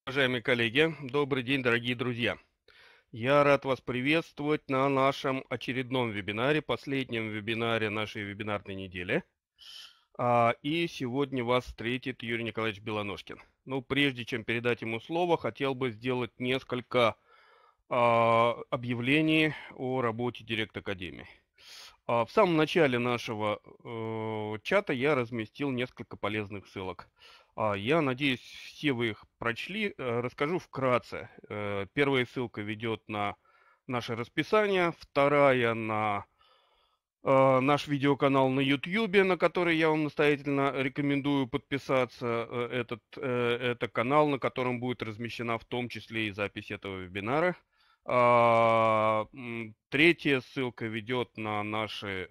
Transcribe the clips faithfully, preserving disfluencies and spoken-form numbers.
Уважаемые коллеги, добрый день, дорогие друзья! Я рад вас приветствовать на нашем очередном вебинаре, последнем вебинаре нашей вебинарной недели. А, и сегодня вас встретит Юрий Николаевич Белоножкин. Ну, прежде чем передать ему слово, хотел бы сделать несколько а, объявлений о работе Директ Академии. А, в самом начале нашего э, чата я разместил несколько полезных ссылок. А, Я надеюсь, все вы их прочли. Э, Расскажу вкратце. Э, Первая ссылка ведет на наше расписание, вторая на э, наш видеоканал на YouTube, на который я вам настоятельно рекомендую подписаться. Э, Этот, э, это канал, на котором будет размещена в том числе и запись этого вебинара. А, м, Третья ссылка ведет на наши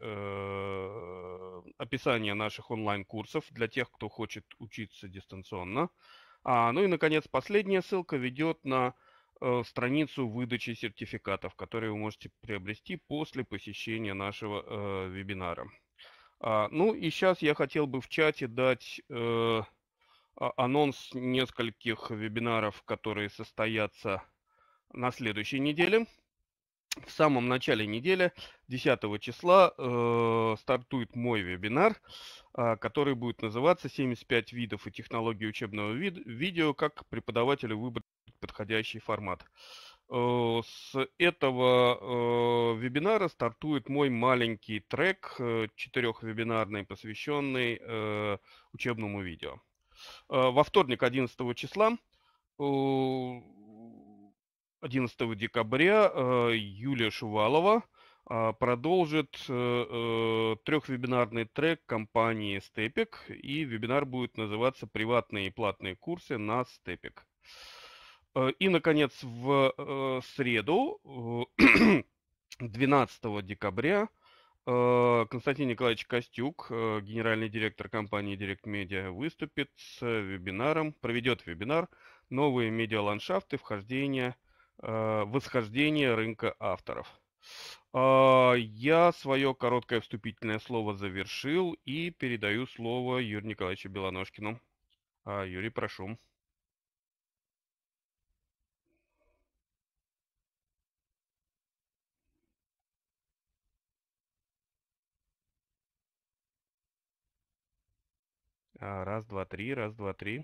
э, описание наших онлайн-курсов для тех, кто хочет учиться дистанционно. А, ну и, наконец, последняя ссылка ведет на э, страницу выдачи сертификатов, которые вы можете приобрести после посещения нашего э, вебинара. А, ну и сейчас я хотел бы в чате дать э, а- анонс нескольких вебинаров, которые состоятся на следующей неделе. В самом начале недели, десятого числа, э, стартует мой вебинар, а, который будет называться «семьдесят пять видов и технологий учебного вид- видео. Как преподавателю выбрать подходящий формат». Э, С этого э, вебинара стартует мой маленький трек, э, четырехвебинарный, посвященный э, учебному видео. Э, Во вторник, одиннадцатого числа, э, одиннадцатого декабря, э, Юлия Шувалова э, продолжит э, э, трехвебинарный трек компании Степик, и вебинар будет называться «Приватные и платные курсы на Степик». Э, И, наконец, в э, среду, э, двенадцатого декабря, э, Константин Николаевич Костюк, э, генеральный директор компании Direct Media, выступит с вебинаром, проведет вебинар «Новые медиаландшафты вхождения, э, восхождение рынка авторов». А, Я свое короткое вступительное слово завершил и передаю слово Юрию Николаевичу Белоножкину. А, Юрий, прошу. А, Раз, два, три, раз, два, три.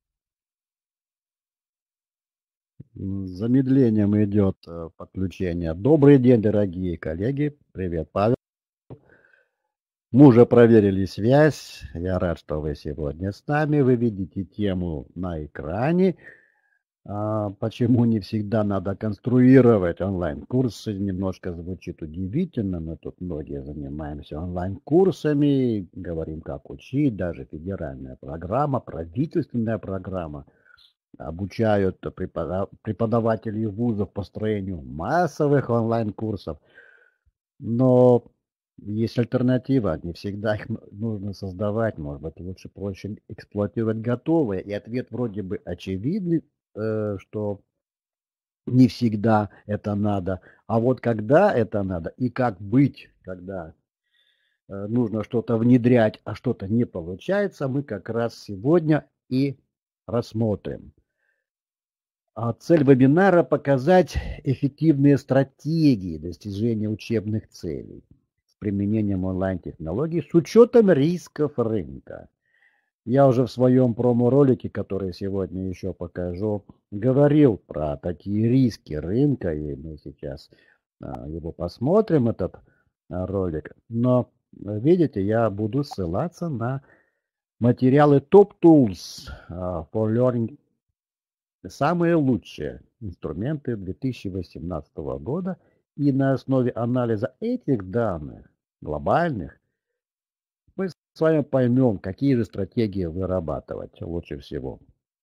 М, С замедлением идет э, подключение. Добрый день, дорогие коллеги. Привет, Павел. Мы уже проверили связь. Я рад, что вы сегодня с нами. Вы видите тему на экране. А, почему не всегда надо конструировать онлайн-курсы? Немножко звучит удивительно. Мы тут многие занимаемся онлайн-курсами, говорим, как учить. Даже федеральная программа, правительственная программа обучают препода- преподавателей вузов построению массовых онлайн-курсов. Но есть альтернатива. Не всегда их н- нужно создавать. Может быть, лучше проще эксплуатировать готовые. И ответ вроде бы очевидный, э, что не всегда это надо. А вот когда это надо и как быть, когда э, нужно что-то внедрять, а что-то не получается, мы как раз сегодня и рассмотрим. А цель вебинара – показать эффективные стратегии достижения учебных целей с применением онлайн-технологий с учетом рисков рынка. Я уже в своем промо-ролике, который сегодня еще покажу, говорил про такие риски рынка, и мы сейчас а, его посмотрим, этот а, ролик. Но, видите, я буду ссылаться на материалы Top Tools а, for Learning, самые лучшие инструменты две тысячи восемнадцатого года, и на основе анализа этих данных, глобальных, мы с вами поймем, какие же стратегии вырабатывать лучше всего.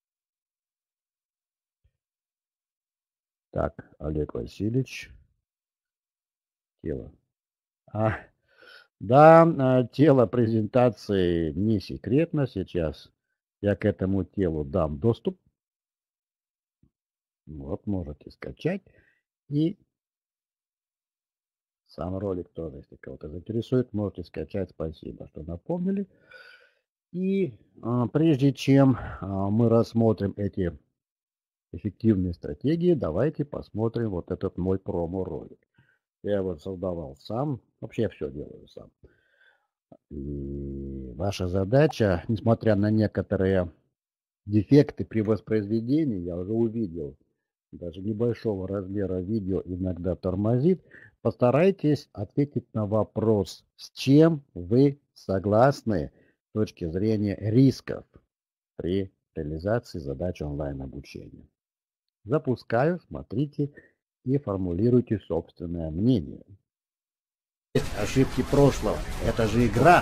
Так, Олег Васильевич, тело. А, да, а, тело презентации не секретно сейчас. Я к этому телу дам доступ. Вот, можете скачать. И сам ролик тоже, если кого-то заинтересует, можете скачать. Спасибо, что напомнили. И а, прежде чем а, мы рассмотрим эти эффективные стратегии, давайте посмотрим вот этот мой промо-ролик. Я его создавал сам. Вообще я все делаю сам. И ваша задача, несмотря на некоторые дефекты при воспроизведении, я уже увидел, даже небольшого размера видео иногда тормозит, постарайтесь ответить на вопрос, с чем вы согласны с точки зрения рисков при реализации задач онлайн-обучения. Запускаю, смотрите и формулируйте собственное мнение. Ошибки прошлого. Это же игра.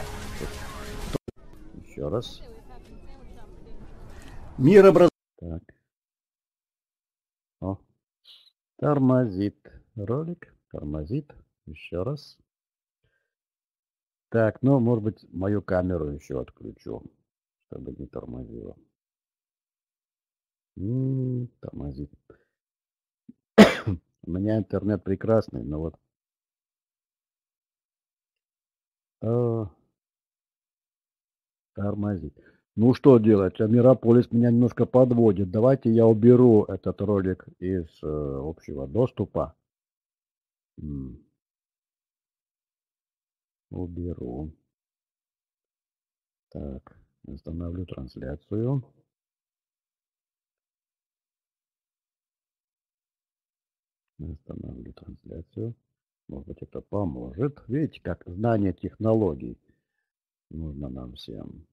Еще раз. Мир образ... Так. О. Тормозит. Ролик. Тормозит. Еще раз. Так, ну, может быть, мою камеру еще отключу, чтобы не тормозило. М-м, тормозит. У меня интернет прекрасный, но вот а, тормозит. Ну что делать? Мирополис меня немножко подводит. Давайте я уберу этот ролик из э, общего доступа. М. Уберу. Так, остановлю трансляцию. Остановлю трансляцию. Может быть, это поможет. Видите, как знание технологий нужно нам всем.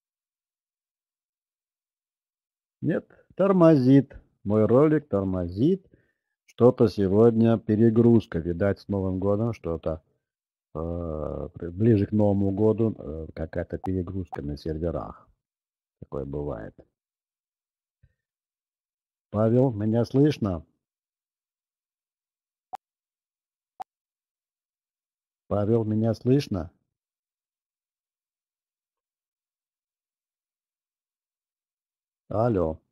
Нет, тормозит. Мой ролик тормозит. Что-то сегодня перегрузка. Видать, с Новым годом что-то э, ближе к Новому году э, какая-то перегрузка на серверах. Такое бывает. Павел, меня слышно? Павел, меня слышно? Алло.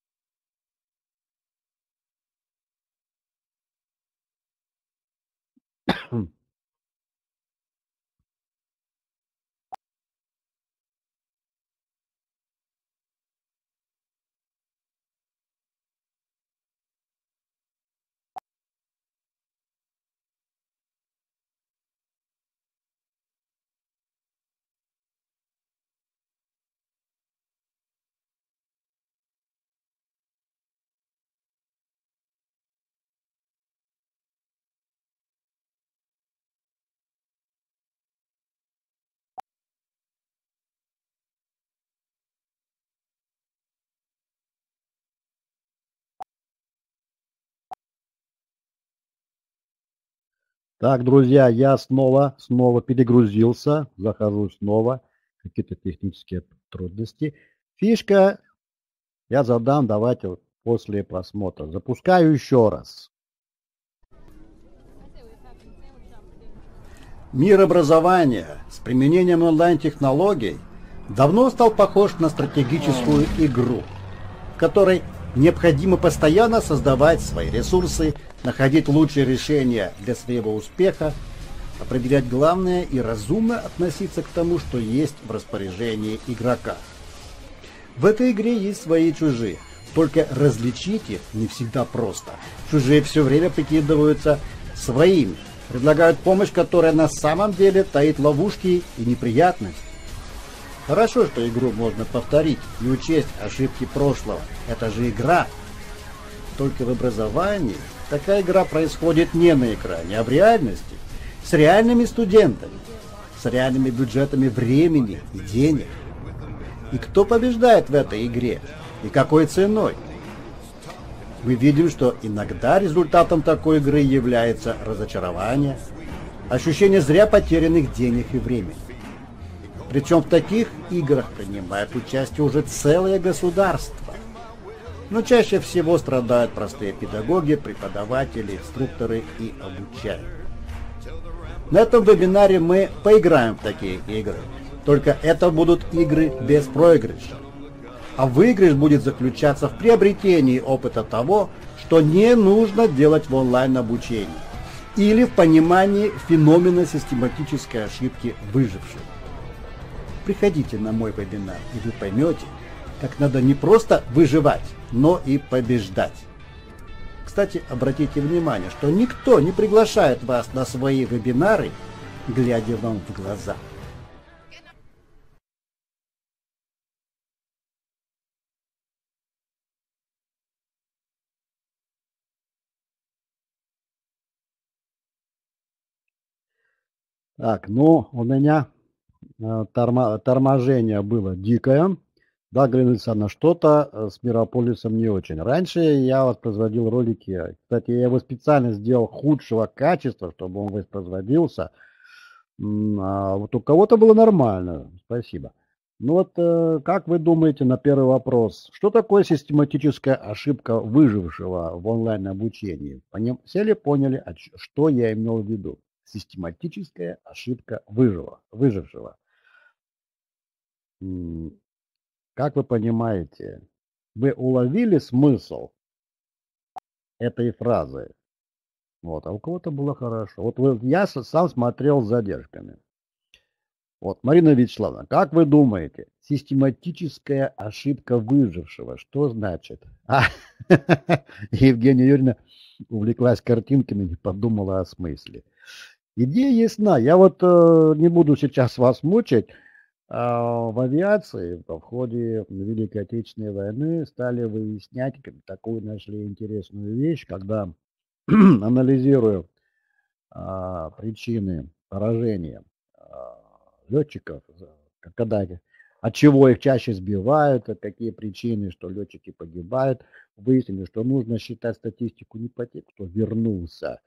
Так, друзья, я снова, снова перегрузился, захожу снова, какие-то технические трудности. Фишка я задам, давайте вот после просмотра. Запускаю еще раз. Мир образования с применением онлайн-технологий давно стал похож на стратегическую игру, в которой необходимо постоянно создавать свои ресурсы, находить лучшие решения для своего успеха, определять главное и разумно относиться к тому, что есть в распоряжении игрока. В этой игре есть свои и чужие, только различить их не всегда просто. Чужие все время прикидываются своими, предлагают помощь, которая на самом деле таит ловушки и неприятности. Хорошо, что игру можно повторить и учесть ошибки прошлого. Это же игра. Только в образовании такая игра происходит не на экране, а в реальности. С реальными студентами, с реальными бюджетами времени и денег. И кто побеждает в этой игре? И какой ценой? Мы видим, что иногда результатом такой игры является разочарование, ощущение зря потерянных денег и времени. Причем в таких играх принимают участие уже целое государство. Но чаще всего страдают простые педагоги, преподаватели, инструкторы и обучаемые. На этом вебинаре мы поиграем в такие игры. Только это будут игры без проигрыша. А выигрыш будет заключаться в приобретении опыта того, что не нужно делать в онлайн-обучении. Или в понимании феномена систематической ошибки выживших. Приходите на мой вебинар, и вы поймете, как надо не просто выживать, но и побеждать. Кстати, обратите внимание, что никто не приглашает вас на свои вебинары, глядя вам в глаза. Так, ну, у меня э, тормо, торможение было дикое. Да, глянуться на что-то э, с Мирополисом не очень. Раньше я воспроизводил ролики. Кстати, я его специально сделал худшего качества, чтобы он воспроизводился. М, А вот у кого-то было нормально. Спасибо. Ну вот, э, как вы думаете на первый вопрос, что такое систематическая ошибка выжившего в онлайн-обучении? Поним- Все ли поняли, о ч- что я имел в виду? Систематическая ошибка выжила, выжившего. М, Как вы понимаете, вы уловили смысл этой фразы? Вот, а у кого-то было хорошо. Вот вы- я с- сам смотрел с задержками. Вот, Марина Вячеславовна, как вы думаете, систематическая ошибка выжившего, что значит? А, Евгения Юрьевна увлеклась картинками, не подумала о смысле. Идея ясна. Я вот э, не буду сейчас вас мучить. А, в авиации в ходе Великой Отечественной войны стали выяснять как- такую нашли интересную вещь, когда анализируя а, причины поражения а, летчиков, за- когда, от чего их чаще сбивают, а какие причины, что летчики погибают, выяснили, что нужно считать статистику не по тем, кто вернулся,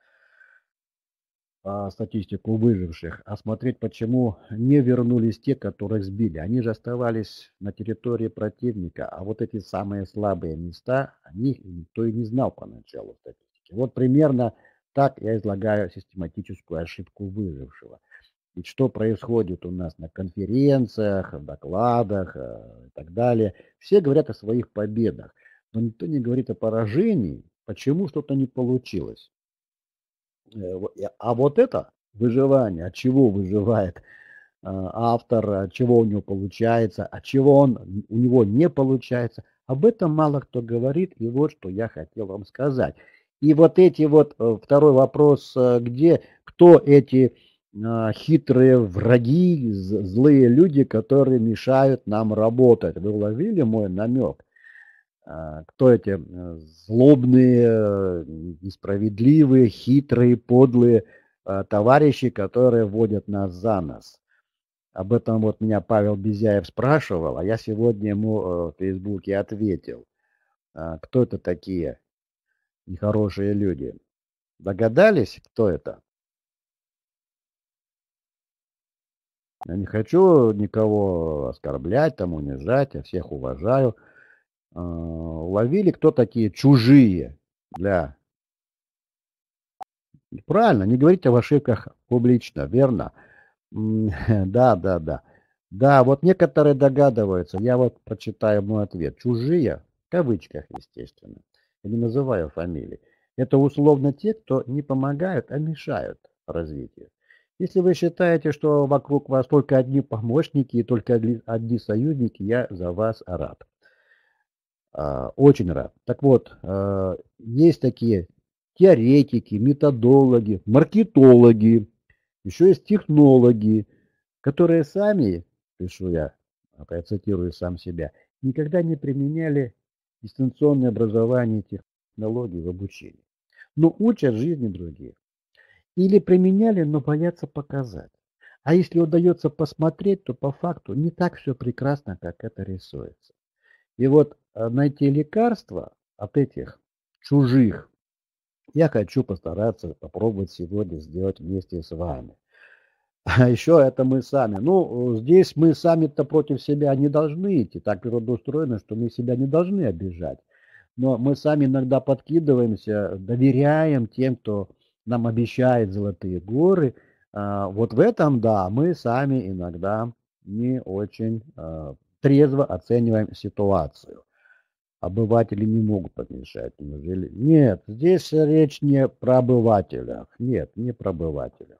а, статистику выживших, а смотреть, почему не вернулись те, которых сбили. Они же оставались на территории противника, а вот эти самые слабые места, о них никто и не знал поначалу статистики. Вот примерно так я излагаю систематическую ошибку выжившего. Ведь что происходит у нас на конференциях, в докладах э, и так далее. Все говорят о своих победах, но никто не говорит о поражении, почему что-то не получилось. Э, во- я- А вот это выживание, от чего выживает э, автор, от чего у него получается, от чего он, у него не получается, об этом мало кто говорит, и вот что я хотел вам сказать. И вот эти вот, э, второй вопрос, э, где, кто эти э, хитрые враги, з- злые люди, которые мешают нам работать. Вы уловили мой намек? А, Кто эти э, злобные, э, несправедливые, хитрые, подлые э, товарищи, которые водят нас за нос? Об этом вот меня Павел Безяев спрашивал, а я сегодня ему э, в Фейсбуке ответил. А, Кто это такие нехорошие люди? Догадались, кто это? Я не хочу никого оскорблять, там, унижать, я всех уважаю. А, Уловили, кто такие чужие для... Правильно, не говорите об ошибках публично, верно? М, Да, да, да. Да, вот некоторые догадываются, я вот прочитаю мой ответ. Чужие, в кавычках, естественно, я не называю фамилии. Это условно те, кто не помогают, а мешают развитию. Если вы считаете, что вокруг вас только одни помощники и только одни одни союзники, я за вас рад. А, Очень рад. Так вот, а, есть такие теоретики, методологи, маркетологи, еще есть технологи, которые сами, пишу я, а я цитирую сам себя, никогда не применяли дистанционное образование и технологии в обучении. Но учат жизни других. Или применяли, но боятся показать. А если удается посмотреть, то по факту не так все прекрасно, как это рисуется. И вот э, найти лекарства от этих чужих я хочу постараться попробовать сегодня сделать вместе с вами. А еще это мы сами. Ну, э, здесь мы сами-то против себя не должны идти. Так природа устроена, что мы себя не должны обижать. Но мы сами иногда подкидываемся, доверяем тем, кто нам обещает золотые горы. А, Вот в этом, да, мы сами иногда не очень а, трезво оцениваем ситуацию. Обыватели не могут помешать. Неужели? Нет, здесь речь не про обывателя. Нет, не про обывателя.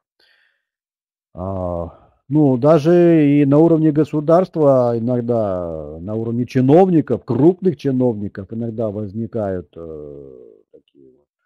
А, ну, даже и на уровне государства, иногда на уровне чиновников, крупных чиновников, иногда возникают э, такие вот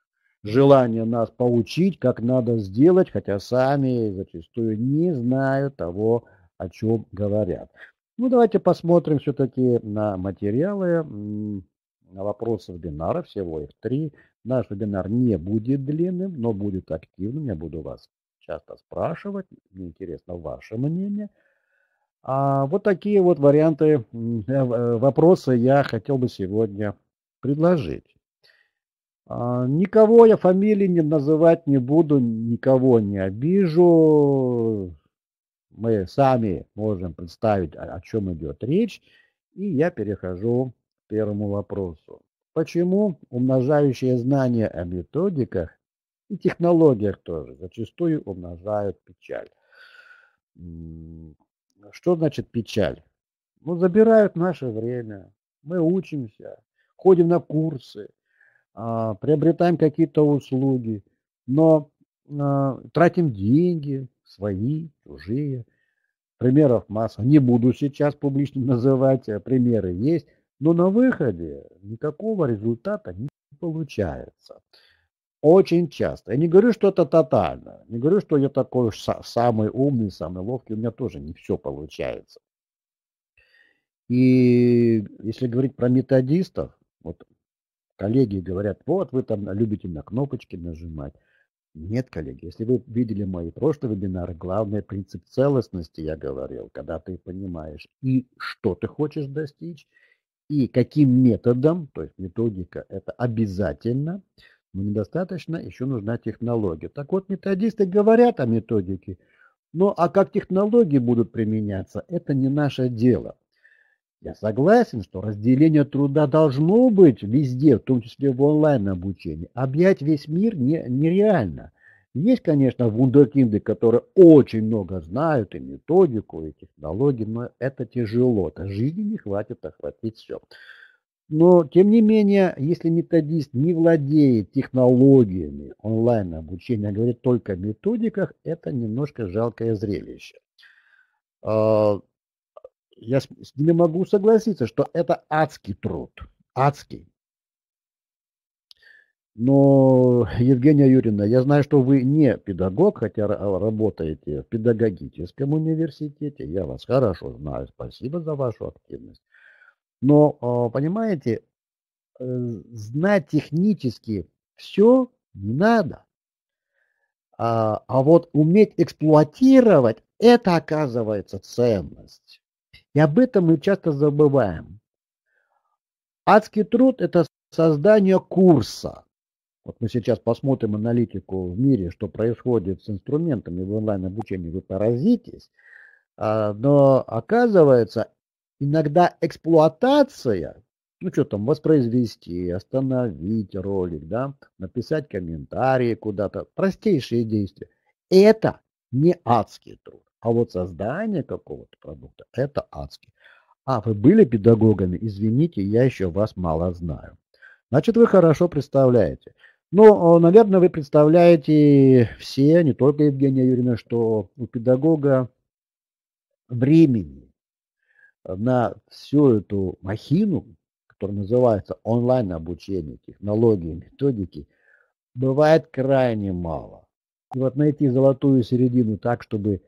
желание нас поучить, как надо сделать, хотя сами зачастую не знают того, о чем говорят. Ну, давайте посмотрим все-таки на материалы, на вопросы вебинара, всего их три. Наш вебинар не будет длинным, но будет активным. Я буду вас часто спрашивать, мне интересно ваше мнение. А вот такие вот варианты, вопросы я хотел бы сегодня предложить. Никого я фамилии не называть не буду, никого не обижу. Мы сами можем представить, о чем идет речь. И я перехожу к первому вопросу. Почему умножающие знания о методиках и технологиях тоже зачастую умножают печаль? Что значит печаль? Ну, забирают наше время. Мы учимся, ходим на курсы, приобретаем какие-то услуги, но тратим деньги, свои, чужие. Примеров масса. Не буду сейчас публично называть, примеры есть, но на выходе никакого результата не получается. Очень часто. Я не говорю, что это тотально. Не говорю, что я такой уж самый умный, самый ловкий. У меня тоже не все получается. И если говорить про методистов, вот коллеги говорят, вот вы там любите на кнопочки нажимать. Нет, коллеги, если вы видели мои прошлые вебинары, главный принцип целостности я говорил, когда ты понимаешь и что ты хочешь достичь, и каким методом, то есть методика это обязательно, но недостаточно, еще нужна технология. Так вот, методисты говорят о методике, но а как технологии будут применяться, это не наше дело. Я согласен, что разделение труда должно быть везде, в том числе в онлайн-обучении. Объять весь мир не, нереально. Есть, конечно, вундеркинды, которые очень много знают и методику, и технологии, но это тяжело. Это жизни не хватит охватить все. Но, тем не менее, если методист не владеет технологиями онлайн-обучения, а говорит только о методиках, это немножко жалкое зрелище. Я с ними могу согласиться, что это адский труд. Адский. Но, Евгения Юрьевна, я знаю, что вы не педагог, хотя работаете в педагогическом университете. Я вас хорошо знаю. Спасибо за вашу активность. Но, понимаете, знать технически все не надо. А, а вот уметь эксплуатировать, это оказывается ценность. И об этом мы часто забываем. Адский труд – это создание курса. Вот мы сейчас посмотрим аналитику в мире, что происходит с инструментами в онлайн-обучении, вы поразитесь. Но оказывается, иногда эксплуатация, ну что там, воспроизвести, остановить ролик, да, написать комментарии куда-то, простейшие действия. Это не адский труд. А вот создание какого-то продукта – это адский. А, вы были педагогами? Извините, я еще вас мало знаю. Значит, вы хорошо представляете. Ну, наверное, вы представляете все, не только Евгения Юрьевна, что у педагога времени на всю эту махину, которая называется онлайн-обучение, технологии, методики, бывает крайне мало. И вот найти золотую середину так, чтобы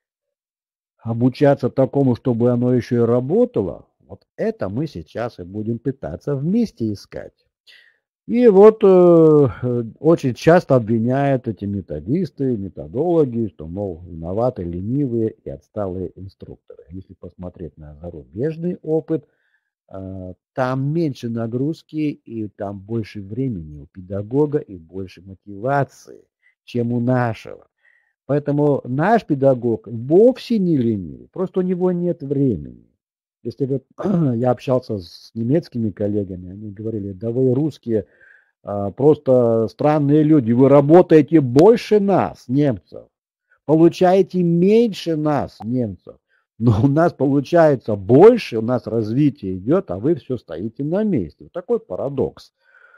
обучаться такому, чтобы оно еще и работало, вот это мы сейчас и будем пытаться вместе искать. И вот э, очень часто обвиняют эти методисты, методологи, что, мол, виноваты ленивые и отсталые инструкторы. Если посмотреть на зарубежный опыт, э, там меньше нагрузки и там больше времени у педагога и больше мотивации, чем у нашего. Поэтому наш педагог вовсе не ленивый, просто у него нет времени. Если вы, я общался с немецкими коллегами, они говорили, да вы русские просто странные люди, вы работаете больше нас, немцев, получаете меньше нас, немцев, но у нас получается больше, у нас развитие идет, а вы все стоите на месте. Вот такой парадокс.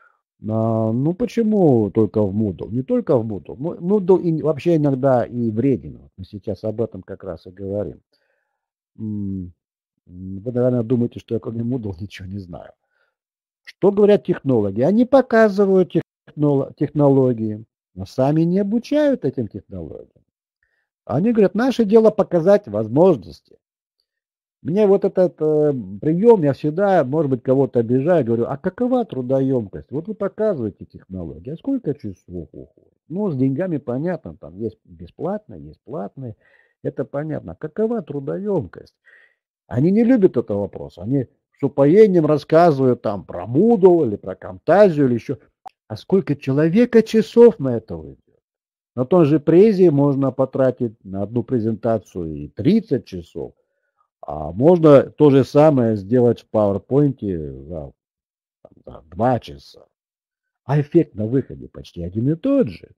Ну почему только в Moodle? Не только в Moodle. Moodle и вообще иногда и вреден. Мы сейчас об этом как раз и говорим. Вы, наверное, думаете, что я кроме Moodle ничего не знаю. Что говорят технологи? Они показывают технологии, но сами не обучают этим технологиям. Они говорят, наше дело показать возможности. Мне вот этот э, прием, я всегда, может быть, кого-то обижаю, говорю, а какова трудоемкость? Вот вы показываете технологии, а сколько часов уходит? Ну, с деньгами понятно, там есть бесплатные, есть платные, это понятно. Какова трудоемкость? Они не любят этого вопроса, они с упоением рассказывают там про Moodle или про Camtasia или еще. А сколько человека часов на это уйдет? На том же Презе можно потратить на одну презентацию и тридцать часов. А можно то же самое сделать в PowerPoint за, там, за два часа. А эффект на выходе почти один и тот же.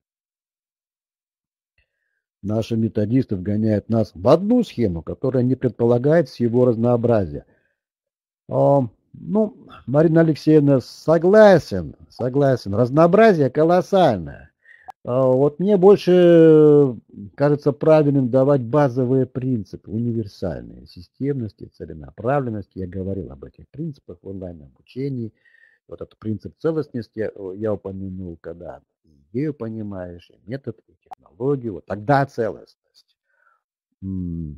Наши методисты вгоняют нас в одну схему, которая не предполагает всего разнообразия. О, ну, Марина Алексеевна, согласен, согласен. Разнообразие колоссальное. Вот мне больше кажется правильным давать базовые принципы, универсальные, системности, целенаправленности. Я говорил об этих принципах в онлайн-обучении. Вот этот принцип целостности я упомянул, когда идею понимаешь, метод, и технологию, вот тогда целостность. Ну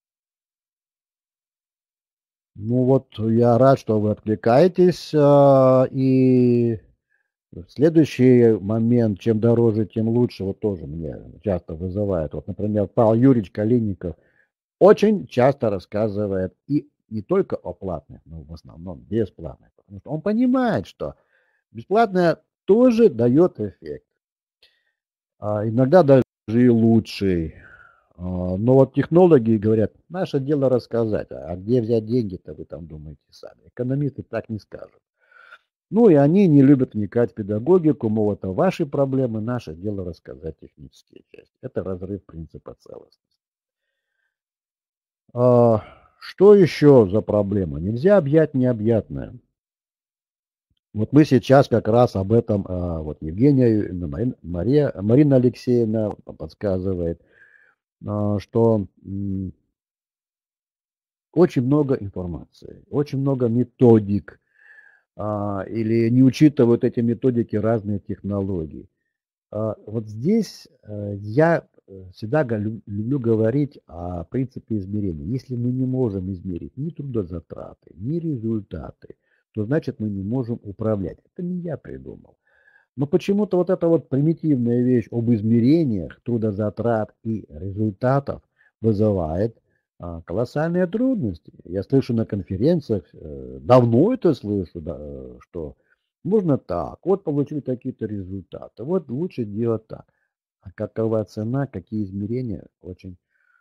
вот я рад, что вы откликаетесь, и следующий момент, чем дороже, тем лучше, вот тоже мне часто вызывает. Вот, например, Павел Юрьевич Калиников очень часто рассказывает и не только о платных, но в основном бесплатных. Потому что он понимает, что бесплатное тоже дает эффект. А иногда даже и лучший. А, но вот технологи говорят, наше дело рассказать. А где взять деньги-то, вы там думаете сами. Экономисты так не скажут. Ну и они не любят вникать в педагогику, мол, это ваши проблемы, наше дело рассказать технические части. Это разрыв принципа целостности. А, что еще за проблема? Нельзя объять необъятное. Вот мы сейчас как раз об этом, а, вот Евгения, Мария, Марина Алексеевна подсказывает, а, что м, очень много информации, очень много методик, или не учитывают эти методики разные технологии. Вот здесь я всегда люблю говорить о принципе измерения. Если мы не можем измерить ни трудозатраты, ни результаты, то значит мы не можем управлять. Это не я придумал. Но почему-то вот эта вот примитивная вещь об измерениях трудозатрат и результатов вызывает колоссальные трудности. Я слышу на конференциях, давно это слышу, да, что можно так, вот получили какие-то результаты, вот лучше делать так. А какова цена, какие измерения, очень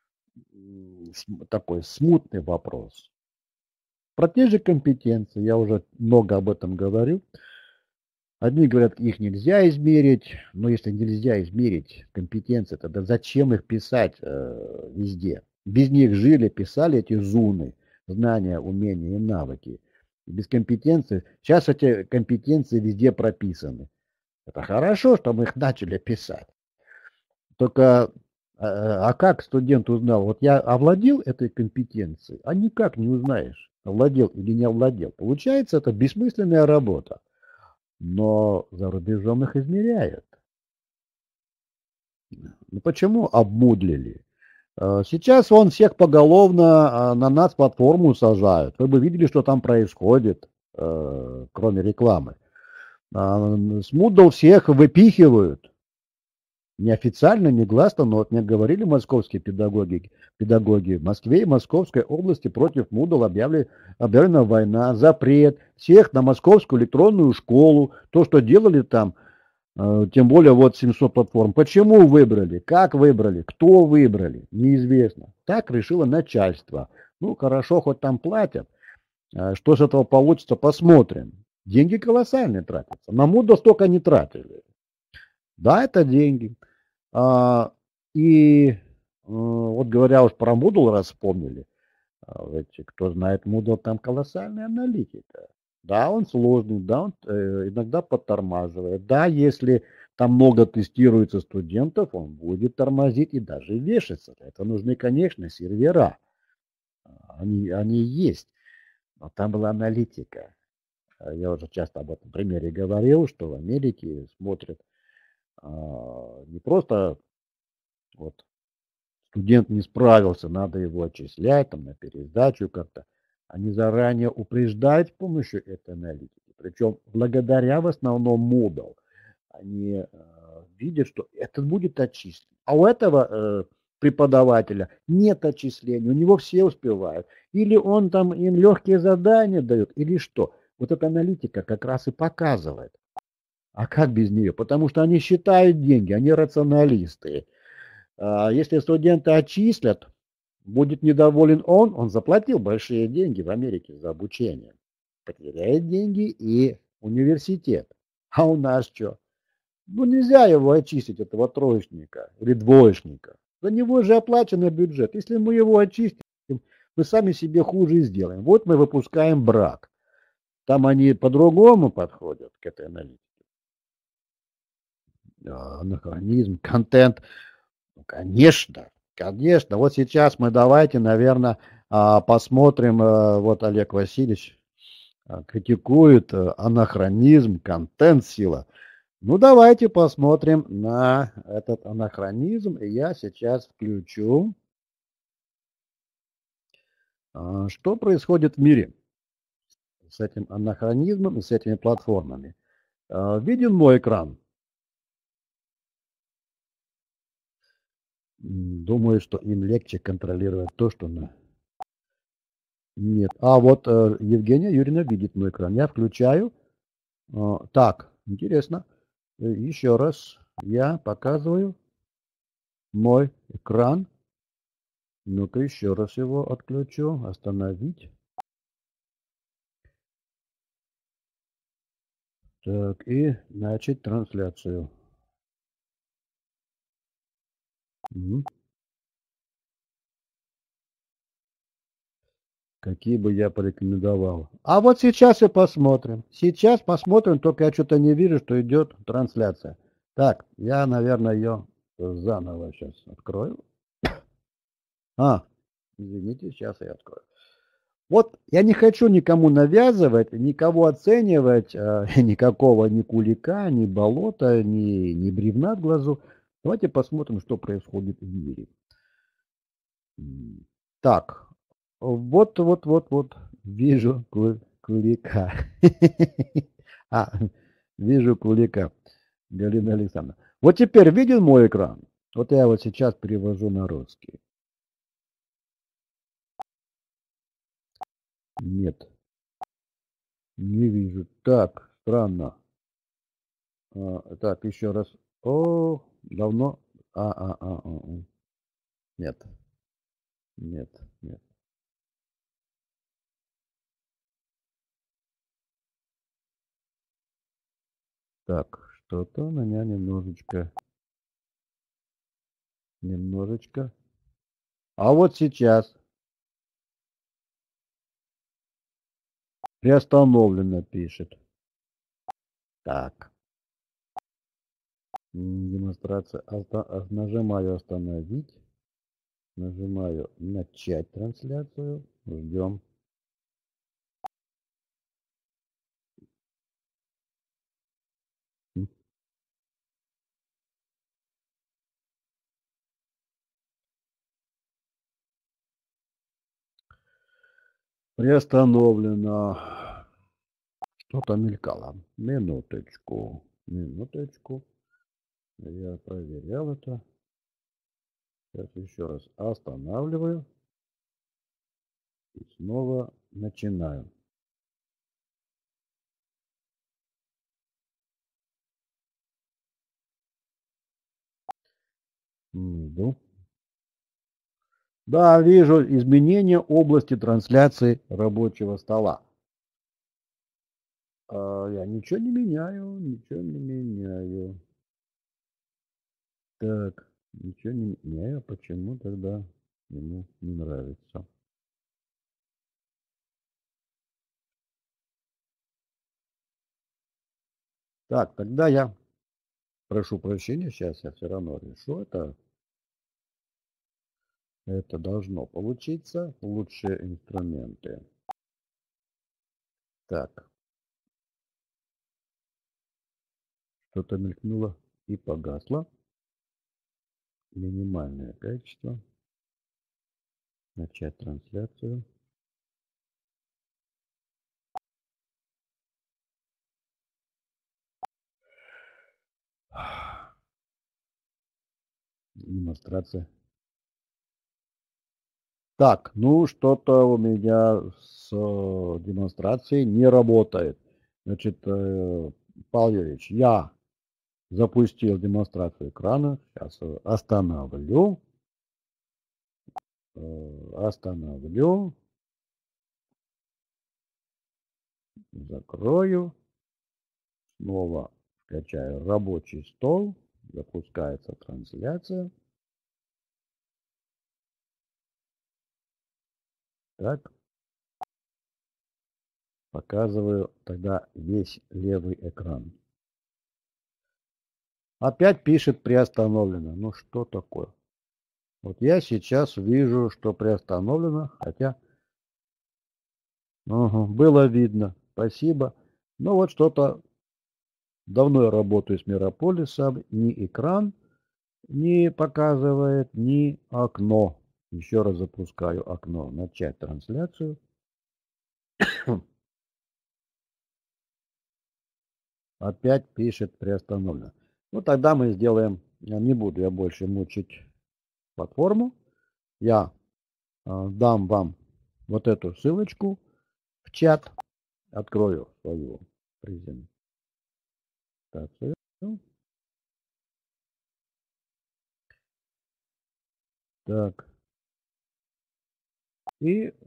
такой смутный вопрос. Про те же компетенции, я уже много об этом говорю. Одни говорят, их нельзя измерить, но если нельзя измерить компетенции, тогда зачем их писать э, везде? Без них жили, писали эти зуны, знания, умения и навыки. Без компетенций. Сейчас эти компетенции везде прописаны. Это хорошо, что мы их начали писать. Только, а как студент узнал? Вот я овладел этой компетенцией, а никак не узнаешь, овладел или не овладел. Получается, это бессмысленная работа. Но за рубежом их измеряют. Ну почему обмудлили? Сейчас он всех поголовно на нас платформу сажают. Вы бы видели, что там происходит, кроме рекламы. С Moodle всех выпихивают. Неофициально, негласно, но вот мне говорили московские педагоги, педагоги в Москве и Московской области против Moodle объявлена, объявлена война, запрет всех на московскую электронную школу. То, что делали там, тем более вот семьсот платформ. Почему выбрали? Как выбрали? Кто выбрали? Неизвестно. Так решило начальство. Ну, хорошо, хоть там платят. Что с этого получится, посмотрим. Деньги колоссальные тратятся. На Moodle столько не тратили. Да, это деньги. А, и вот говоря уж про Moodle, раз вспомнили, ведь кто знает Moodle, там колоссальная аналитика. Да, он сложный, да, он э, иногда подтормаживает. Да, если там много тестируется студентов, он будет тормозить и даже вешаться. Для этого нужны, конечно, сервера. Они, они есть. Но там была аналитика. Я уже часто об этом примере говорил, что в Америке смотрят а, не просто вот студент не справился, надо его отчислять там на пересдачу как-то. Они заранее упреждают с помощью этой аналитики. Причем благодаря в основном Moodle. Они э, видят, что это будет отчислен. А у этого э, преподавателя нет отчисления, у него все успевают. Или он там им легкие задания дает, или что. Вот эта аналитика как раз и показывает. А как без нее? Потому что они считают деньги, они рационалисты. А если студента отчислят, будет недоволен он, он заплатил большие деньги в Америке за обучение. Потеряет деньги и университет. А у нас что? Ну нельзя его очистить, этого троечника или двоечника. За него же оплаченный бюджет. Если мы его очистим, мы сами себе хуже сделаем. Вот мы выпускаем брак. Там они по-другому подходят к этой аналитике. Анахронизм, контент. Ну, конечно, конечно. Вот сейчас мы давайте, наверное, посмотрим. Вот Олег Васильевич критикует анахронизм, контент, сила. Ну, давайте посмотрим на этот анахронизм. И я сейчас включу, что происходит в мире с этим анахронизмом и с этими платформами. Виден мой экран? Думаю, что им легче контролировать то, что на... Нет. А вот э, Евгения Юрьевна видит мой экран. Я включаю. Э, так, интересно. Еще раз я показываю мой экран. Ну-ка еще раз его отключу. Остановить. Так, и начать трансляцию. Угу. Какие бы я порекомендовал. А вот сейчас и посмотрим. Сейчас посмотрим, только я что-то не вижу, что идет трансляция. Так, я, наверное, ее заново сейчас открою. А, извините, сейчас я открою. Вот я не хочу никому навязывать, никого оценивать, э, никакого ни кулика, ни болота, ни, ни бревна в глазу. Давайте посмотрим, что происходит в мире. Так, вот, вот, вот, вот, вижу кулика. А, вижу кулика, Галина Александровна. Вот теперь виден мой экран? Вот я вот сейчас перевожу на русский. Нет. Не вижу. Так, странно. А, так, еще раз. О, давно. А, а, а, а, а. Нет. Нет, нет. Так, что-то у меня немножечко. Немножечко. А вот сейчас. Приостановлено пишет. Так. Демонстрация. Оста... Нажимаю остановить. Нажимаю начать трансляцию. Ждем. Приостановлено. Что-то мелькало. Минуточку. Минуточку. Я проверял это. Сейчас еще раз останавливаю. И снова начинаю. Жду. Да, вижу изменения области трансляции рабочего стола. А, я ничего не меняю, ничего не меняю. Так, ничего не меняю. Почему тогда ему не нравится? Так, тогда я прошу прощения, сейчас я все равно решу это. Это должно получиться. Лучшие инструменты. Так. Что-то мелькнуло и погасло. Минимальное качество. Начать трансляцию. Демонстрация. Так, ну что-то у меня с э, демонстрацией не работает. Значит, э, Павел Юрьевич, я запустил демонстрацию экрана. Сейчас остановлю. Э, остановлю. Закрою. Снова скачаю рабочий стол. Запускается трансляция. Так. Показываю тогда весь левый экран. Опять пишет приостановлено. Ну что такое? Вот я сейчас вижу, что приостановлено, хотя ага, было видно. Спасибо. Ну вот что-то давно я работаю с Мирополисом. Ни экран не показывает, ни окно. Еще раз запускаю окно. Начать трансляцию. Опять пишет приостановлено. Ну тогда мы сделаем, не буду я больше мучить платформу. Я э, дам вам вот эту ссылочку в чат. Открою свою презентацию. Так. И, э,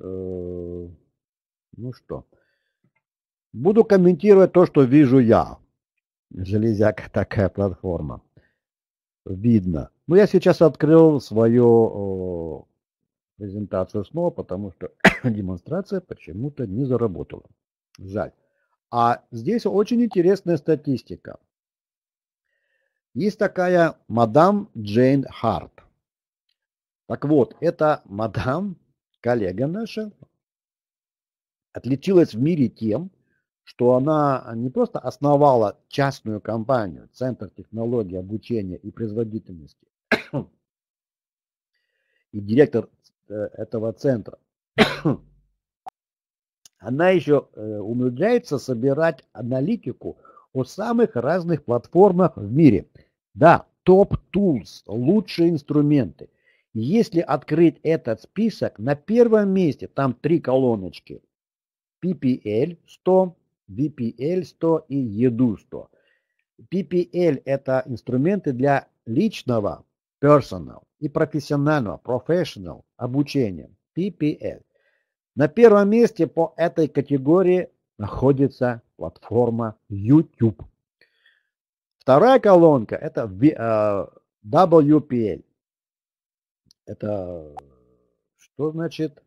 ну что, буду комментировать то, что вижу я. Железяка такая платформа. Видно. Ну, я сейчас открыл свою э, презентацию снова, потому что демонстрация почему-то не заработала. Жаль. А здесь очень интересная статистика. Есть такая мадам Джейн Харт. Так вот, эта мадам, коллега наша, отличилась в мире тем, что она не просто основала частную компанию, Центр технологий обучения и производительности, и директор этого центра, она еще умудряется собирать аналитику о самых разных платформах в мире. Да, топ-тулс, лучшие инструменты. Если открыть этот список, на первом месте там три колоночки. пи пи эл сто, ви пи эл сто и еду сто. пи пи эл это инструменты для личного personal и профессионального professional обучения. пи пи эл. На первом месте по этой категории находится платформа YouTube. Вторая колонка это дабл ю пи эл. Это что значит?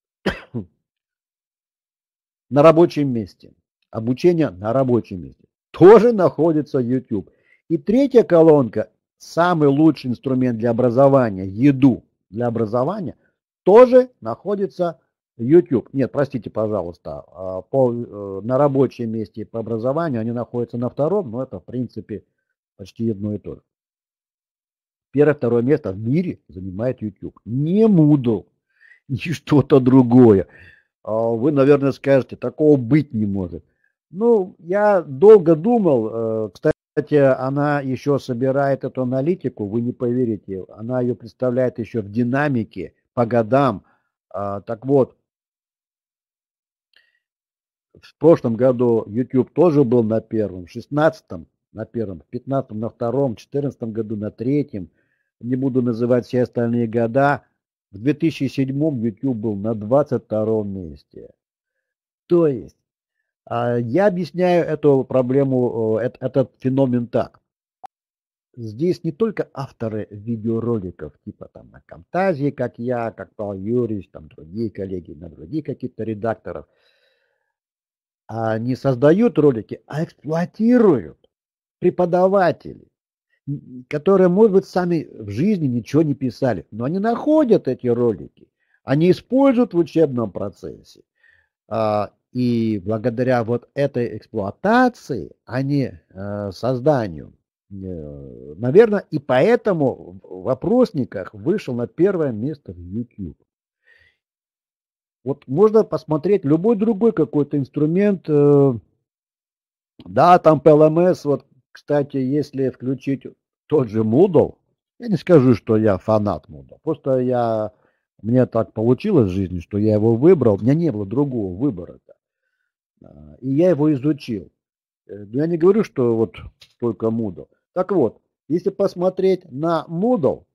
На рабочем месте. Обучение на рабочем месте. Тоже находится YouTube. И третья колонка, самый лучший инструмент для образования, еду для образования, тоже находится YouTube. Нет, простите, пожалуйста, по, на рабочем месте по образованию они находятся на втором, но это в принципе почти одно и то же. Первое, второе место в мире занимает YouTube. Не Moodle, не что-то другое. Вы, наверное, скажете, такого быть не может. Ну, я долго думал. Кстати, она еще собирает эту аналитику, вы не поверите. Она ее представляет еще в динамике по годам. Так вот, в прошлом году YouTube тоже был на первом, в шестнадцатом на первом, в пятнадцатом на втором, в четырнадцатом году на третьем. Не буду называть все остальные года. В две тысячи седьмом YouTube был на двадцать втором месте. То есть, я объясняю эту проблему, этот феномен так. Здесь не только авторы видеороликов, типа там на Camtasia, как я, как Павел Юрьевич, там другие коллеги, на других каких-то редакторов, не создают ролики, а эксплуатируют преподаватели, которые, может быть, сами в жизни ничего не писали, но они находят эти ролики, они используют в учебном процессе. И благодаря вот этой эксплуатации, а не э, созданию, э, наверное, и поэтому в опросниках вышел на первое место в YouTube. Вот можно посмотреть любой другой какой-то инструмент. Э, да, там пи эл эм эс, вот, кстати, если включить тот же Moodle, я не скажу, что я фанат Moodle, просто я, мне так получилось в жизни, что я его выбрал, у меня не было другого выбора-то. И я его изучил. Но я не говорю, что вот только Moodle. Так вот, если посмотреть на Moodle,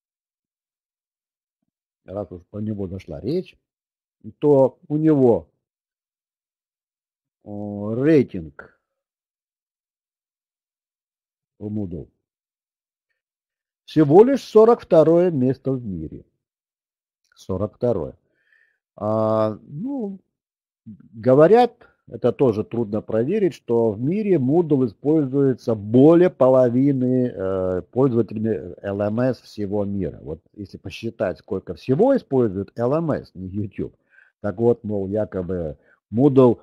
раз уж по нему зашла речь, то у него о, рейтинг у Moodle всего лишь сорок второе место в мире. сорок второе. А, ну, говорят, это тоже трудно проверить, что в мире Moodle используется более половины э, пользователями эл эм эс всего мира. Вот если посчитать, сколько всего использует эл эм эс, не YouTube, так вот, мол, якобы Moodle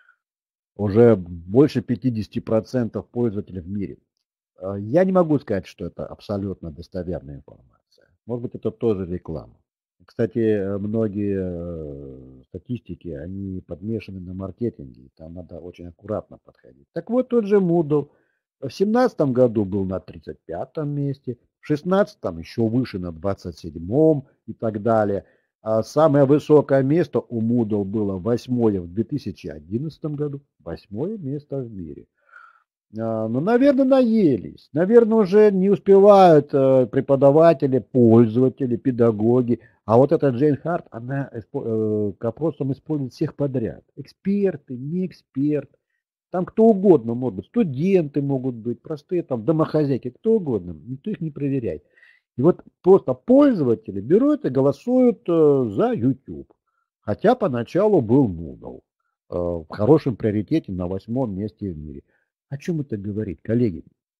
уже больше пятьдесят процентов пользователей в мире. Я не могу сказать, что это абсолютно достоверная информация. Может быть, это тоже реклама. Кстати, многие статистики, они подмешаны на маркетинге, там надо очень аккуратно подходить. Так вот, тот же Moodle в семнадцатом году был на тридцать пятом месте, в шестнадцатом еще выше на двадцать седьмом и так далее. А самое высокое место у Moodle было восьмое в две тысячи одиннадцатом году, восьмое место в мире. Ну, наверное, наелись. Наверное, уже не успевают преподаватели, пользователи, педагоги. А вот эта Джейн Харт, она к опросам использует всех подряд. Эксперты, не эксперты. Там кто угодно может быть. Студенты могут быть, простые там домохозяйки, кто угодно. Никто их не проверяет. И вот просто пользователи берут и голосуют за YouTube. Хотя поначалу был Moodle в хорошем приоритете на восьмом месте в мире. О чем это говорит, коллеги?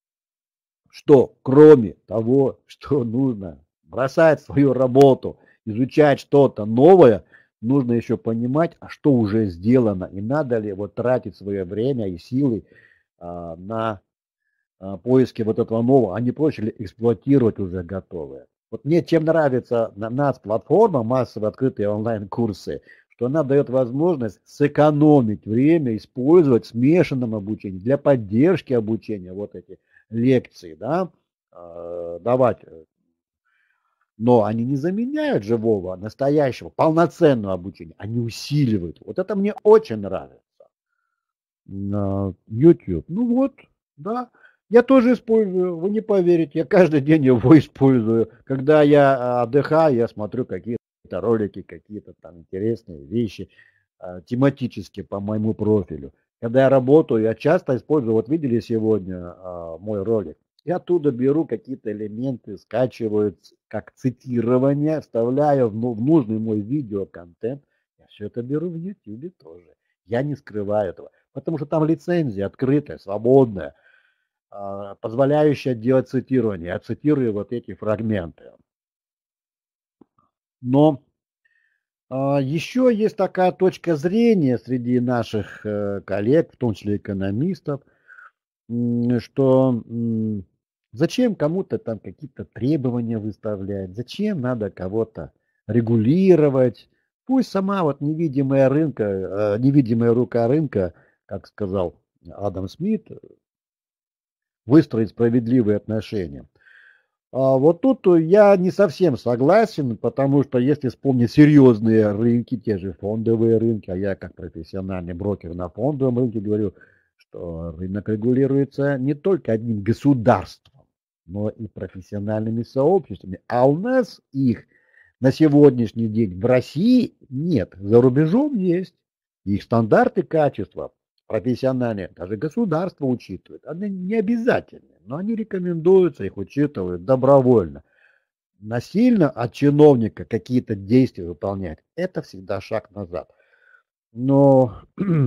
Что кроме того, что нужно бросать свою работу, изучать что-то новое, нужно еще понимать, а что уже сделано, и надо ли вот тратить свое время и силы а, на а, поиски вот этого нового, а не проще ли эксплуатировать уже готовое. Вот мне чем нравится на нас платформа, массово открытые онлайн-курсы, что она дает возможность сэкономить время, использовать в смешанном обучении, для поддержки обучения вот эти лекции, да, э, давать. Но они не заменяют живого, настоящего, полноценного обучения, они усиливают. Вот это мне очень нравится. YouTube. Ну вот, да. Я тоже использую, вы не поверите, я каждый день его использую. Когда я отдыхаю, я смотрю какие-то ролики, какие-то там интересные вещи, э, тематические по моему профилю. Когда я работаю, я часто использую, вот видели сегодня э, мой ролик, я оттуда беру какие-то элементы, скачиваю как цитирование, вставляю в, ну, в нужный мой видеоконтент. Я все это беру в YouTube тоже. Я не скрываю этого, потому что там лицензия открытая, свободная, э, позволяющая делать цитирование. Я цитирую вот эти фрагменты. Но а, еще есть такая точка зрения среди наших э, коллег, в том числе экономистов, м, что м, зачем кому-то там какие-то требования выставлять, зачем надо кого-то регулировать. Пусть сама вот невидимая рынка, э, невидимая рука рынка, как сказал Адам Смит, выстроит справедливые отношения. А вот тут я не совсем согласен, потому что если вспомнить серьезные рынки, те же фондовые рынки, а я как профессиональный брокер на фондовом рынке говорю, что рынок регулируется не только одним государством, но и профессиональными сообществами. А у нас их на сегодняшний день в России нет, за рубежом есть. Их стандарты качества профессиональные, даже государство учитывает. Они не обязательны, но они рекомендуются, их учитывают добровольно. Насильно от чиновника какие-то действия выполнять, это всегда шаг назад. Но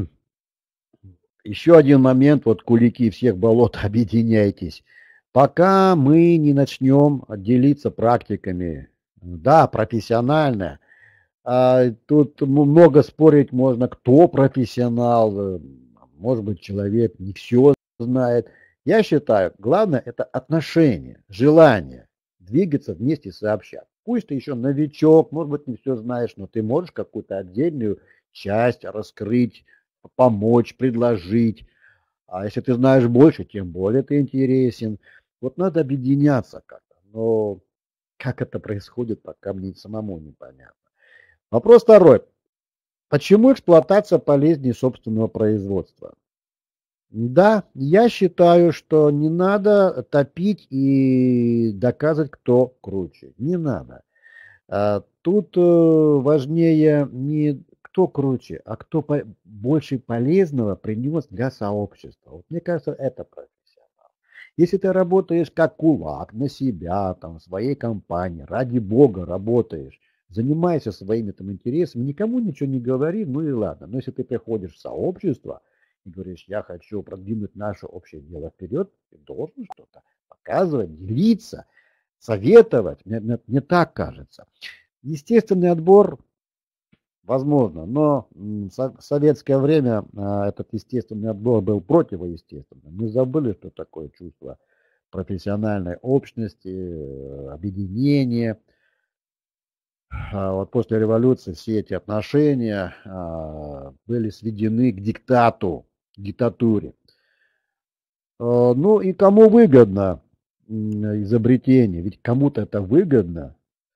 еще один момент, вот кулики всех болот, объединяйтесь. Пока мы не начнем делиться практиками, да, профессионально, А тут много спорить можно, кто профессионал, может быть, человек не все знает. Я считаю, главное это отношение, желание двигаться вместе сообща. Пусть ты еще новичок, может быть, не все знаешь, но ты можешь какую-то отдельную часть раскрыть, помочь, предложить. А если ты знаешь больше, тем более ты интересен. Вот надо объединяться как-то. Но как это происходит, пока мне самому непонятно. Вопрос второй. Почему эксплуатация полезнее собственного производства? Да, я считаю, что не надо топить и доказывать, кто круче. Не надо. А, Тут э, важнее не кто круче, а кто по- больше полезного принес для сообщества. Вот мне кажется, это профессионал. Если ты работаешь как кулак на себя, там, в своей компании, ради бога работаешь, занимайся своими там интересами, никому ничего не говори, ну и ладно. Но если ты приходишь в сообщество и говоришь, я хочу продвинуть наше общее дело вперед, ты должен что-то показывать, делиться, советовать. Мне, мне, мне так кажется. Естественный отбор возможно, но в советское время а, этот естественный отбор был противоестественным. Мы забыли, что такое чувство профессиональной общности, э, объединения. А вот после революции все эти отношения а, были сведены к диктату, к диктатуре. А, Ну и кому выгодно изобретение? Ведь кому-то это выгодно.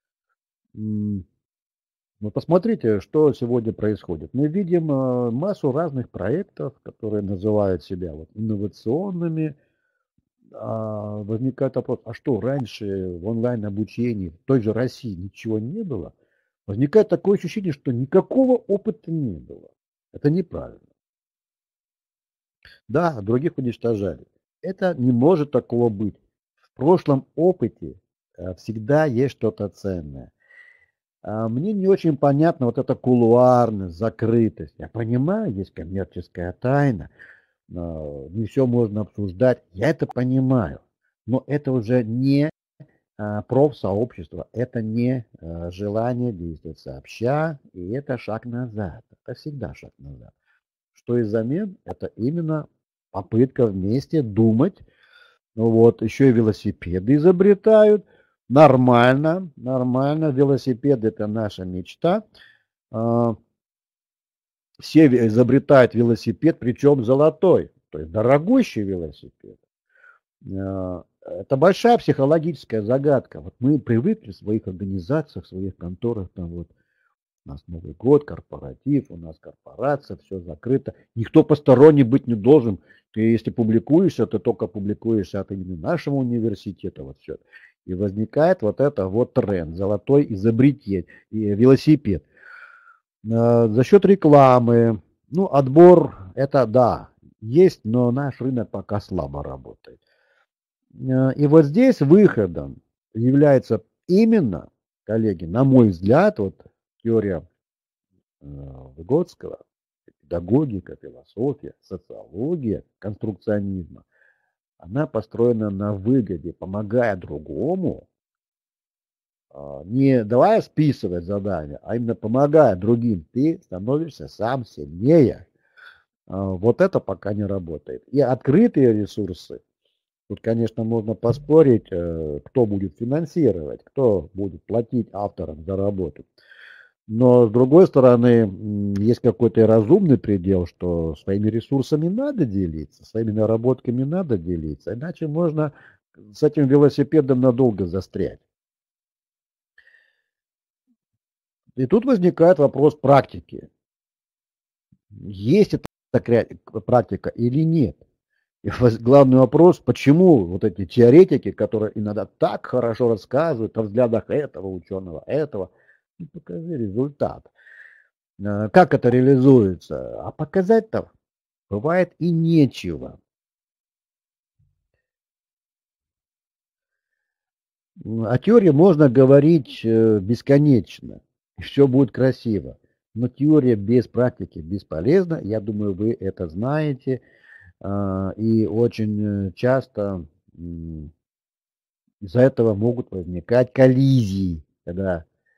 Ну, посмотрите, что сегодня происходит. Мы видим э, массу разных проектов, которые называют себя вот инновационными. А возникает вопрос, а что раньше в онлайн-обучении в той же России ничего не было? Возникает такое ощущение, что никакого опыта не было. Это неправильно. Да, других уничтожали. Это не может такого быть. В прошлом опыте э, всегда есть что-то ценное. А мне не очень понятно вот эта кулуарность, закрытость. Я понимаю, есть коммерческая тайна, но не все можно обсуждать. Я это понимаю. Но это уже не а, профсообщество, это не а, желание действовать сообща, и это шаг назад. Это всегда шаг назад. Что из замен? Это именно попытка вместе думать. Ну вот, еще и велосипеды изобретают. Нормально, нормально. Велосипед это наша мечта. А, Все изобретают велосипед, причем золотой, то есть дорогущий велосипед. А, Это большая психологическая загадка. Вот мы привыкли в своих организациях, в своих конторах, там вот у нас Новый год, корпоратив, у нас корпорация, все закрыто. Никто посторонний быть не должен. Ты, если публикуешься, ты только публикуешься от имени нашего университета. Вот все. И возникает вот это вот тренд, золотой изобретение, велосипед. За счет рекламы, ну, отбор, это да, есть, но наш рынок пока слабо работает. И вот здесь выходом является именно, коллеги, на мой взгляд, вот теория Выгодского, педагогика, философия, социология конструкционизма, она построена на выгоде, помогая другому, не давая списывать задания, а именно помогая другим, ты становишься сам сильнее. Вот это пока не работает. И открытые ресурсы, тут, конечно, можно поспорить, кто будет финансировать, кто будет платить авторам за работу. Но, с другой стороны, есть какой-то разумный предел, что своими ресурсами надо делиться, своими наработками надо делиться, иначе можно с этим велосипедом надолго застрять. И тут возникает вопрос практики. Есть эта практика или нет? И главный вопрос, почему вот эти теоретики, которые иногда так хорошо рассказывают о взглядах этого ученого, этого, ну, покажи результат. Как это реализуется? А показать-то бывает и нечего. О теории можно говорить бесконечно, и все будет красиво. Но теория без практики бесполезна. Я думаю, вы это знаете. И очень часто из-за этого могут возникать коллизии, когда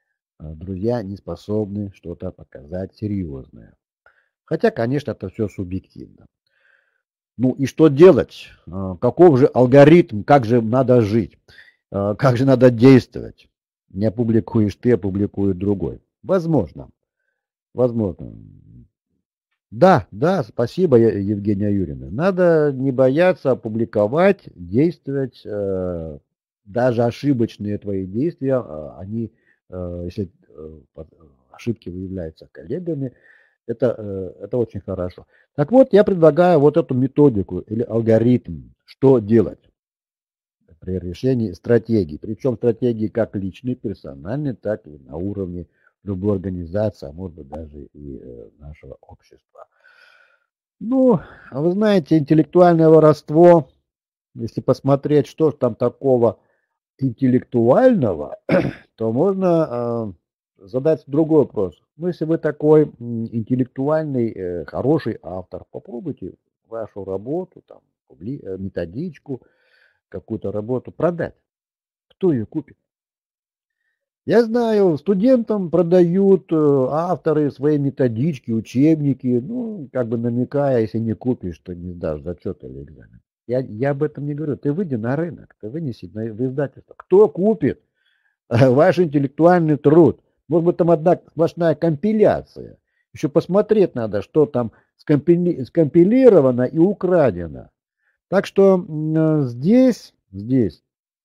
друзья не способны что-то показать серьезное. Хотя, конечно, это все субъективно. Ну и что делать? Каков же алгоритм, как же надо жить? Как же надо действовать? Не опубликуешь ты, опубликует другой. Возможно. Возможно. Да, да, спасибо, Евгения Юрьевна. Надо не бояться опубликовать, действовать. Даже ошибочные твои действия, они, если ошибки выявляются коллегами, это, это очень хорошо. Так вот, я предлагаю вот эту методику или алгоритм, что делать при решении стратегии. Причем стратегии как личной, персональной, так и на уровне любой организации, а может быть даже и нашего общества. Ну, вы знаете, интеллектуальное воровство, если посмотреть, что там такого интеллектуального, то можно э, задать другой вопрос. Ну, если вы такой интеллектуальный, э, хороший автор, попробуйте вашу работу, там, методичку, какую-то работу продать. Кто ее купит? Я знаю, студентам продают авторы свои методички, учебники, ну, как бы намекая, если не купишь, то не сдашь зачет или экзамен. Я, я об этом не говорю. Ты выйди на рынок, ты вынеси на, в издательство. Кто купит ваш интеллектуальный труд? Может быть, там одна сплошная компиляция. Еще посмотреть надо, что там скомпили, скомпилировано и украдено. Так что здесь, здесь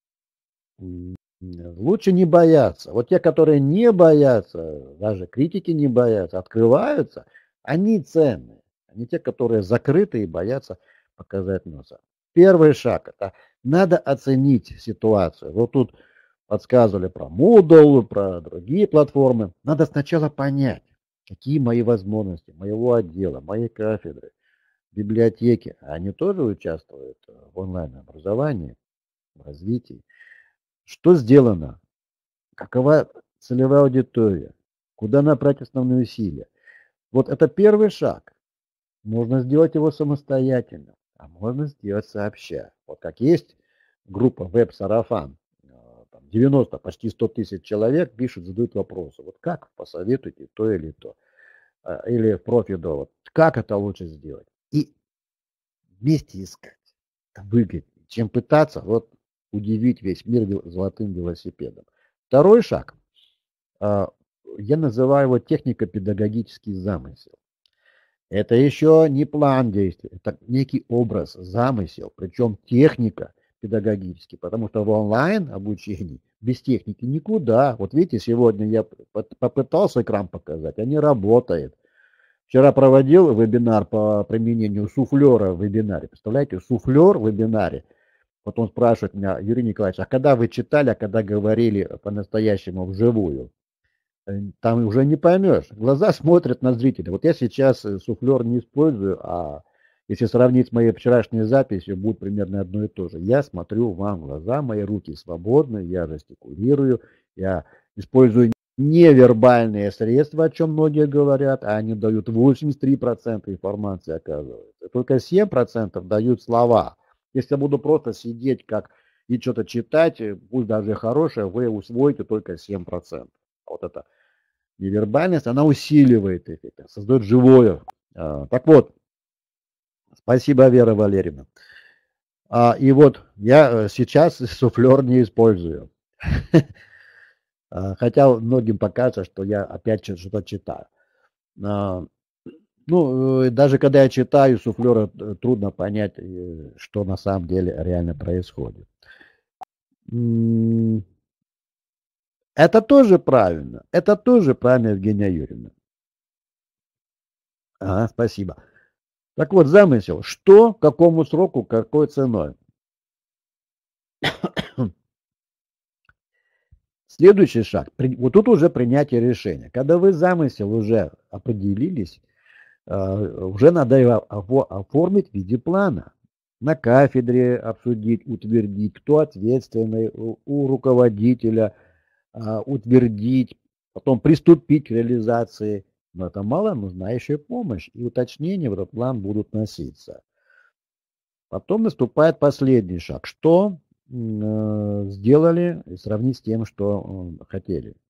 лучше не бояться. Вот те, которые не боятся, даже критики не боятся, открываются, они ценные. Они те, которые закрыты и боятся показать носа. Первый шаг – это надо оценить ситуацию. Вот тут подсказывали про Moodle, про другие платформы. Надо сначала понять, какие мои возможности, моего отдела, моей кафедры, библиотеки. Они тоже участвуют в онлайн-образовании, в развитии. Что сделано? Какова целевая аудитория? Куда направить основные усилия? Вот это первый шаг. Можно сделать его самостоятельно, а можно сделать сообща. Вот как есть группа веб-сарафан, девяносто, почти сто тысяч человек пишут, задают вопросы. Вот как посоветуйте то или то? Или в профи-довод. Как это лучше сделать? И вместе искать. Это выгоднее, чем пытаться вот удивить весь мир золотым велосипедом. Второй шаг. Я называю его технико-педагогический замысел. Это еще не план действий, это некий образ, замысел, причем техника педагогический, потому что в онлайн обучении без техники никуда. Вот видите, сегодня я попытался экран показать, а не работает. Вчера проводил вебинар по применению суфлера в вебинаре. Представляете, суфлер в вебинаре. Вот он спрашивает меня, Юрий Николаевич, а когда вы читали, а когда говорили по-настоящему вживую? Там уже не поймешь. Глаза смотрят на зрителя. Вот я сейчас суфлер не использую, а если сравнить с моей вчерашней записью, будет примерно одно и то же. Я смотрю вам в глаза, мои руки свободны, я жестикулирую, я использую невербальные средства, о чем многие говорят, а они дают восемьдесят три процента информации, оказывается. Только семь процентов дают слова. Если я буду просто сидеть как и что-то читать, пусть даже хорошее, вы усвоите только семь процентов. Вот это невербальность, она усиливает эффект, создает живое. Так вот, спасибо, Вера Валерьевна. И вот я сейчас суфлер не использую. Хотя многим покажется, что я опять что-то читаю. Ну, даже когда я читаю суфлера, трудно понять, что на самом деле реально происходит. Это тоже правильно. Это тоже правильно, Евгения Юрьевна. Ага, спасибо. Так вот, замысел. Что, какому сроку, какой ценой? Следующий шаг. Вот тут уже принятие решения. Когда вы замысел уже определились, уже надо его оформить в виде плана. На кафедре обсудить, утвердить, кто ответственный, у руководителя утвердить, потом приступить к реализации. Но это мало, нужна еще и помощь. И уточнения в этот план будут носиться. Потом наступает последний шаг. Что э, сделали, и сравнить с тем, что э, хотели.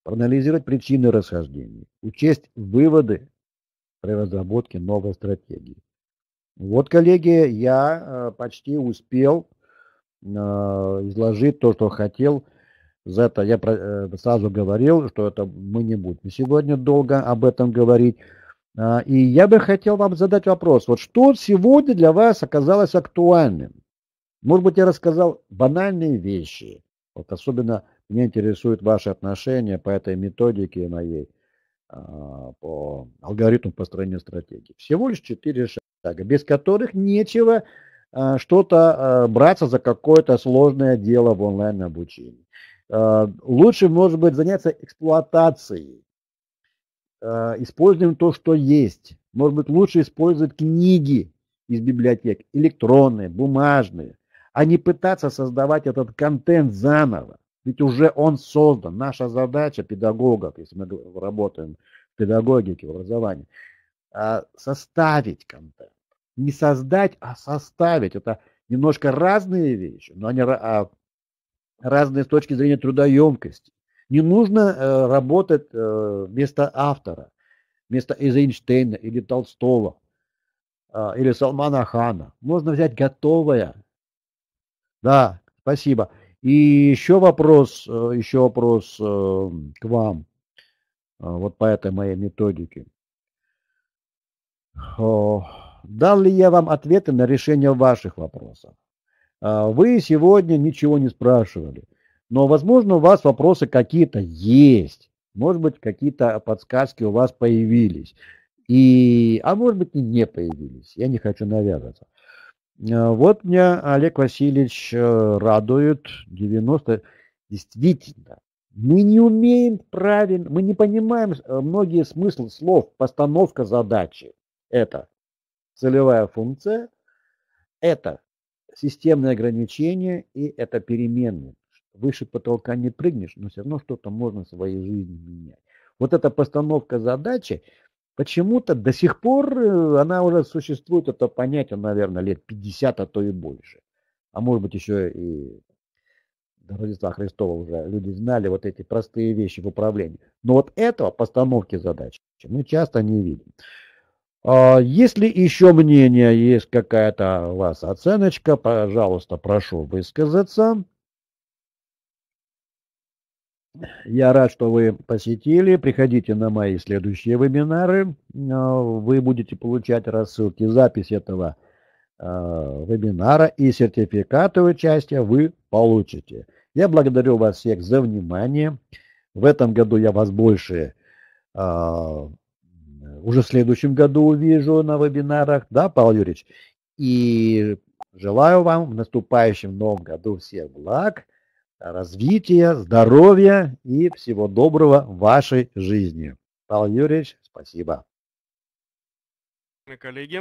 проанализировать причины расхождений, учесть выводы при разработке новой стратегии. Вот, коллеги, я почти успел изложить то, что хотел. За это я сразу говорил, что это мы не будем сегодня долго об этом говорить. И я бы хотел вам задать вопрос. Вот что сегодня для вас оказалось актуальным? Может быть, я рассказал банальные вещи. Вот особенно меня интересуют ваши отношения по этой методике моей, по алгоритму построения стратегии. Всего лишь четыре шага, без которых нечего что-то браться за какое-то сложное дело в онлайн-обучении. Лучше, может быть, заняться эксплуатацией, используем то, что есть. Может быть, лучше использовать книги из библиотек, электронные, бумажные, а не пытаться создавать этот контент заново. Ведь уже он создан. Наша задача педагогов, если мы работаем в педагогике, в образовании, составить контент. Не создать, а составить. Это немножко разные вещи, но они разные с точки зрения трудоемкости. Не нужно э, работать э, вместо автора, вместо Эйзенштейна или Толстого, э, или Салмана Хана. Можно взять готовое. Да, спасибо. И еще вопрос, э, еще вопрос э, к вам, э, вот по этой моей методике. О, дал ли я вам ответы на решение ваших вопросов? Вы сегодня ничего не спрашивали, но, возможно, у вас вопросы какие-то есть. Может быть, какие-то подсказки у вас появились. И, а может быть, и не появились. Я не хочу навязываться. Вот меня Олег Васильевич радует. девяносто. Действительно, мы не умеем правильно, мы не понимаем многие смыслы слов. Постановка задачи. Это целевая функция. Это системные ограничения, и это переменные. Выше потолка не прыгнешь, но все равно что-то можно в своей жизни менять. Вот эта постановка задачи, почему-то до сих пор она уже существует, это понятие, наверное, лет пятьдесят, а то и больше. А может быть, еще и до Рождества Христова уже люди знали вот эти простые вещи в управлении. Но вот этого, постановки задач, мы часто не видим. Если еще мнение, есть какая-то у вас оценочка, пожалуйста, прошу высказаться. Я рад, что вы посетили. Приходите на мои следующие вебинары. Вы будете получать рассылки, запись этого вебинара и сертификаты участия вы получите. Я благодарю вас всех за внимание. В этом году я вас больше уже в следующем году увижу на вебинарах, да, Павел Юрьевич? И желаю вам в наступающем новом году всех благ, развития, здоровья и всего доброго в вашей жизни. Павел Юрьевич, спасибо. Коллеги,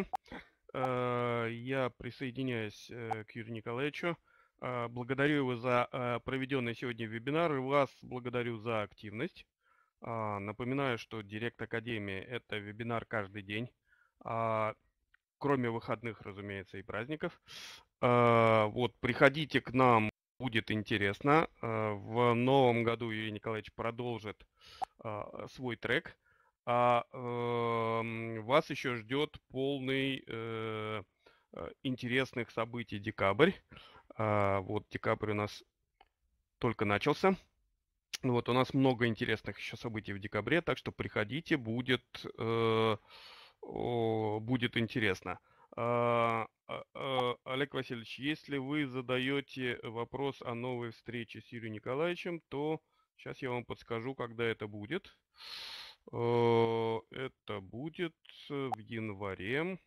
я присоединяюсь к Юрию Николаевичу. Благодарю его за проведенный сегодня вебинар и вас благодарю за активность. Напоминаю, что Директ Академии – это вебинар каждый день, кроме выходных, разумеется, и праздников. Вот, приходите к нам, будет интересно. В новом году Юрий Николаевич продолжит свой трек. А вас еще ждет полный интересных событий декабрь. Вот, декабрь у нас только начался. Вот, у нас много интересных еще событий в декабре, так что приходите, будет, э, о, будет интересно. А, а, Олег Васильевич, если вы задаете вопрос о новой встрече с Юрием Николаевичем, то сейчас я вам подскажу, когда это будет. Э, это будет в январе,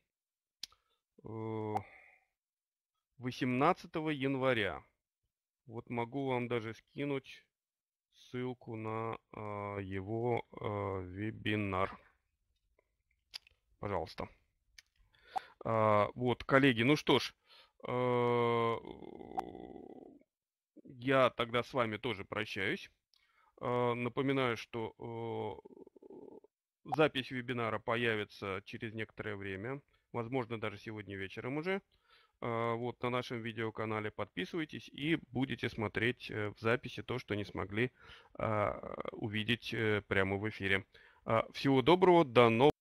восемнадцатого января. Вот могу вам даже скинуть ссылку на э, его э, вебинар. Пожалуйста. А, вот, коллеги, ну что ж, э, я тогда с вами тоже прощаюсь. Э, напоминаю, что э, запись вебинара появится через некоторое время, возможно, даже сегодня вечером уже. вот на нашем видеоканале. Подписывайтесь и будете смотреть в записи то, что не смогли увидеть прямо в эфире. Всего доброго, до новых